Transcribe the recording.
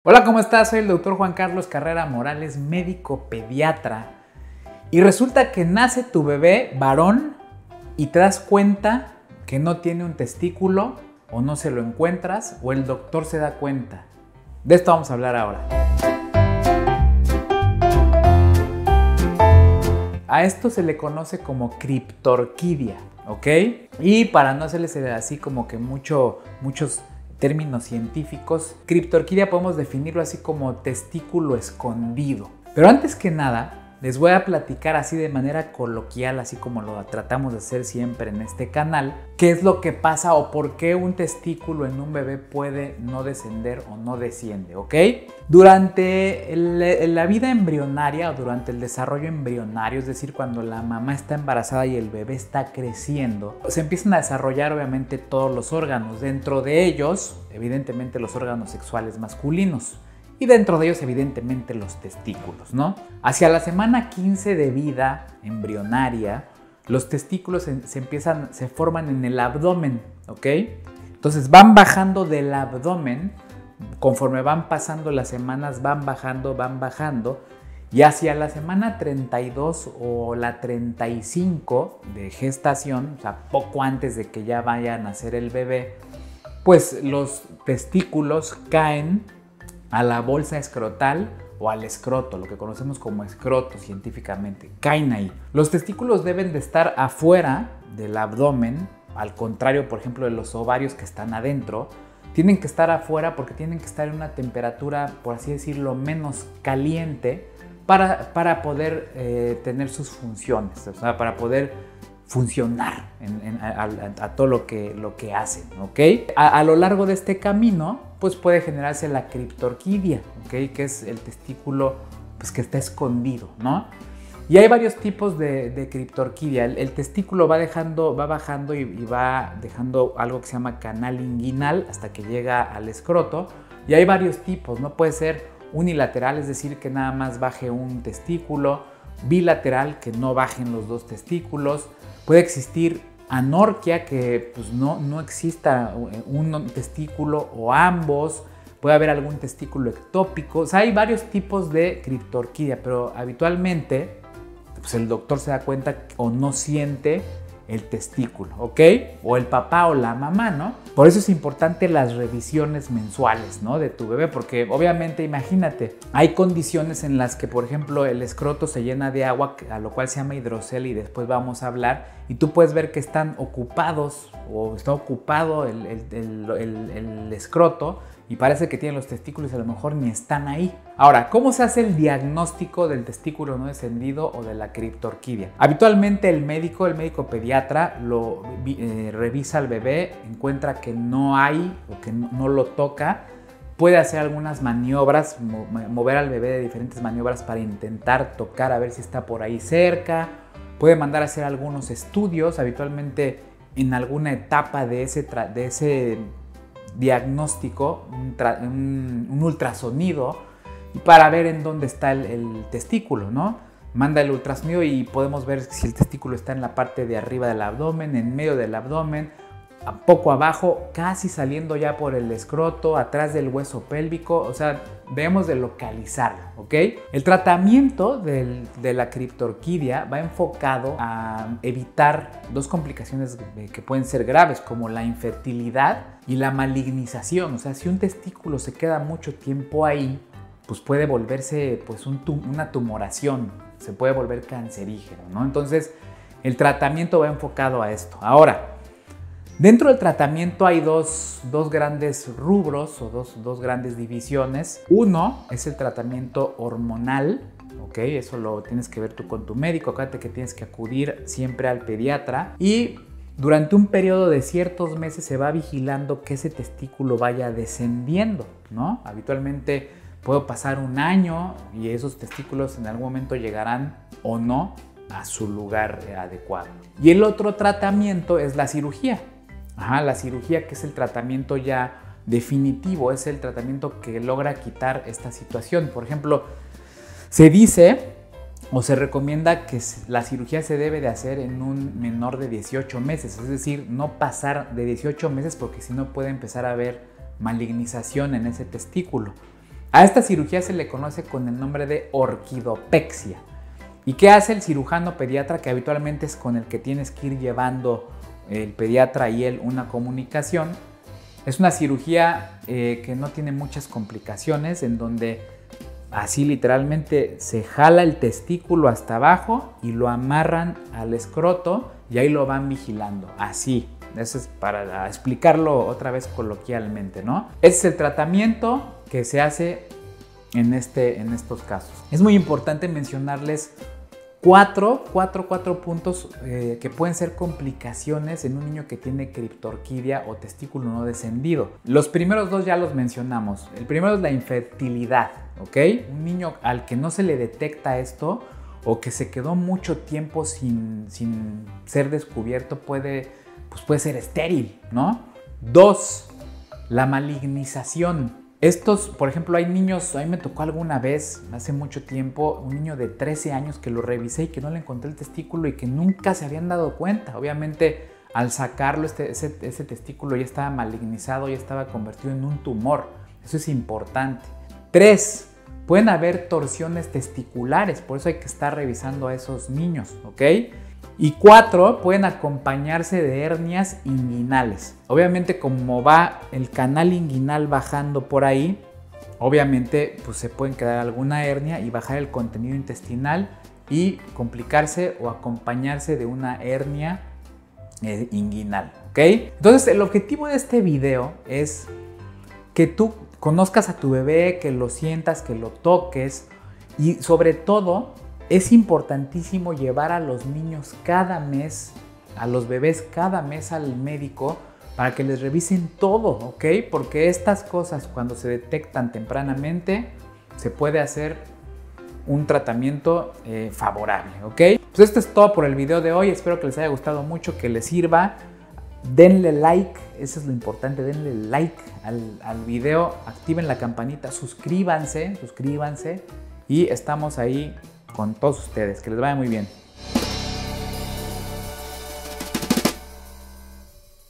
Hola, ¿cómo estás? Soy el doctor Juan Carlos Carrera Morales, médico pediatra. Y resulta que nace tu bebé varón y te das cuenta que no tiene un testículo o no se lo encuentras o el doctor se da cuenta. De esto vamos a hablar ahora. A esto se le conoce como criptorquidia, ¿ok? Y para no hacerles así como que muchos términos científicos, criptorquidia podemos definirlo así como testículo escondido. Pero antes que nada, les voy a platicar así de manera coloquial, así como lo tratamos de hacer siempre en este canal, qué es lo que pasa o por qué un testículo en un bebé puede no descender o no desciende, ¿ok? Durante la vida embrionaria o durante el desarrollo embrionario, es decir, cuando la mamá está embarazada y el bebé está creciendo, se empiezan a desarrollar obviamente todos los órganos, dentro de ellos, evidentemente los órganos sexuales masculinos. Y dentro de ellos, evidentemente, los testículos, ¿no? Hacia la semana 15 de vida embrionaria, los testículos se forman en el abdomen, ¿ok? Entonces van bajando del abdomen, conforme van pasando las semanas, van bajando, y hacia la semana 32 o la 35 de gestación, o sea, poco antes de que ya vaya a nacer el bebé, pues los testículos caen a la bolsa escrotal o al escroto, lo que conocemos como escroto científicamente, caen ahí. Los testículos deben de estar afuera del abdomen, al contrario, por ejemplo, de los ovarios que están adentro, tienen que estar afuera porque tienen que estar en una temperatura, por así decirlo, menos caliente para poder tener sus funciones, o sea, para poder funcionar a todo lo que hacen, ¿ok? A lo largo de este camino, pues puede generarse la criptorquidia, ¿ok? Que es el testículo pues, que está escondido, ¿no? Y hay varios tipos de criptorquidia. El testículo va bajando y va dejando algo que se llama canal inguinal hasta que llega al escroto. Y hay varios tipos, ¿no? Puede ser unilateral, es decir, que nada más baje un testículo, bilateral, que no bajen los dos testículos. Puede existir anorquia, que pues no exista un testículo o ambos. Puede haber algún testículo ectópico. O sea, hay varios tipos de criptorquidia, pero habitualmente pues el doctor se da cuenta o no siente el testículo, ¿ok? O el papá o la mamá, ¿no? Por eso es importante las revisiones mensuales, ¿no? De tu bebé, porque obviamente, imagínate, hay condiciones en las que, por ejemplo, el escroto se llena de agua, a lo cual se llama hidrocele y después vamos a hablar, y tú puedes ver que están ocupados o está ocupado el escroto y parece que tienen los testículos y a lo mejor ni están ahí. Ahora, ¿cómo se hace el diagnóstico del testículo no descendido o de la criptorquidia? Habitualmente el médico pediatra revisa al bebé, encuentra que no hay o que no lo toca, puede hacer algunas maniobras, mover al bebé de diferentes maniobras para intentar tocar a ver si está por ahí cerca, puede mandar a hacer algunos estudios, habitualmente en alguna etapa de ese diagnóstico, un ultrasonido, para ver en dónde está el testículo, ¿no? Manda el ultrasonido y podemos ver si el testículo está en la parte de arriba del abdomen, en medio del abdomen, poco abajo, casi saliendo ya por el escroto, atrás del hueso pélvico, o sea, debemos de localizarlo, ¿ok? El tratamiento de la criptorquidia va enfocado a evitar dos complicaciones que pueden ser graves, como la infertilidad y la malignización. O sea, si un testículo se queda mucho tiempo ahí, pues puede volverse pues, una tumoración, se puede volver cancerígeno, ¿no? Entonces, el tratamiento va enfocado a esto. Ahora, dentro del tratamiento hay dos grandes rubros o dos grandes divisiones. Uno es el tratamiento hormonal, ¿ok? Eso lo tienes que ver tú con tu médico. Acuérdate que tienes que acudir siempre al pediatra y durante un periodo de ciertos meses se va vigilando que ese testículo vaya descendiendo, ¿no? Habitualmente puede pasar un año y esos testículos en algún momento llegarán o no a su lugar adecuado. Y el otro tratamiento es la cirugía. La cirugía, que es el tratamiento ya definitivo, es el tratamiento que logra quitar esta situación. Por ejemplo, se dice o se recomienda que la cirugía se debe de hacer en un menor de 18 meses, es decir, no pasar de 18 meses porque si no puede empezar a haber malignización en ese testículo. A esta cirugía se le conoce con el nombre de orquidopexia. ¿Y qué hace el cirujano pediatra, que habitualmente es con el que tienes que ir llevando el pediatra y él una comunicación? Es una cirugía que no tiene muchas complicaciones, en donde así literalmente se jala el testículo hasta abajo y lo amarran al escroto y ahí lo van vigilando, así. Eso es para explicarlo otra vez coloquialmente, ¿no? Ese es el tratamiento que se hace en estos casos. Es muy importante mencionarles cuatro puntos que pueden ser complicaciones en un niño que tiene criptorquidia o testículo no descendido. Los primeros dos ya los mencionamos. El primero es la infertilidad, ¿ok? Un niño al que no se le detecta esto o que se quedó mucho tiempo sin ser descubierto puede ser estéril, ¿no? 2, la malignización. Estos, por ejemplo, hay niños, a mí me tocó alguna vez, hace mucho tiempo, un niño de 13 años que lo revisé y que no le encontré el testículo y que nunca se habían dado cuenta. Obviamente, al sacarlo, ese testículo ya estaba malignizado, ya estaba convertido en un tumor. Eso es importante. 3, pueden haber torsiones testiculares, por eso hay que estar revisando a esos niños, ¿ok? Y 4, pueden acompañarse de hernias inguinales. Obviamente, como va el canal inguinal bajando por ahí, obviamente pues se pueden quedar alguna hernia y bajar el contenido intestinal y complicarse o acompañarse de una hernia inguinal, ¿ok? Entonces, el objetivo de este video es que tú conozcas a tu bebé, que lo sientas, que lo toques y sobre todo es importantísimo llevar a los niños cada mes, a los bebés cada mes al médico para que les revisen todo, ¿ok? Porque estas cosas, cuando se detectan tempranamente, se puede hacer un tratamiento favorable, ¿ok? Pues esto es todo por el video de hoy. Espero que les haya gustado mucho, que les sirva. Denle like, eso es lo importante, denle like al video, activen la campanita, suscríbanse y estamos ahí con todos ustedes. Que les vaya muy bien.